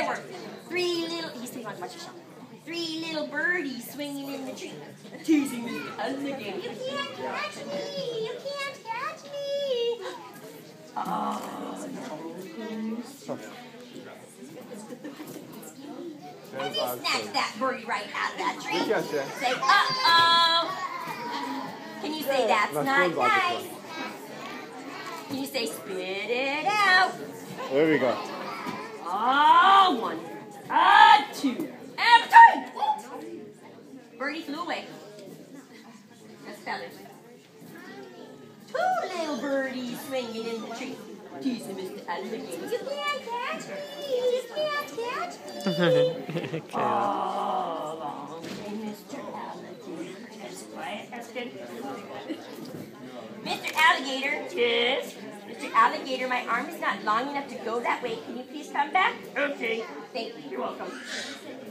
more. He's taking on the show. 3 little birdies swinging in the tree. Teasing Mr. Alligator. You can't catch me. You can't catch me. Oh, no. And he snatched that birdie right out of that tree. Say, uh-oh. Can you say that's not nice? Can you say spit it out? There we go. Oh, 1, 2, and 3. Birdie flew away. That's feathers. 2 little birdies swinging in the tree. Teasing Mr. Alligator. You can't catch me. You can't catch me. Oh, long day, Mr. Alligator. Just quiet. That's good. Mr. Alligator. Yes. Mr. Alligator, my arm is not long enough to go that way. Can you please come back? Okay. Thank you. You're welcome.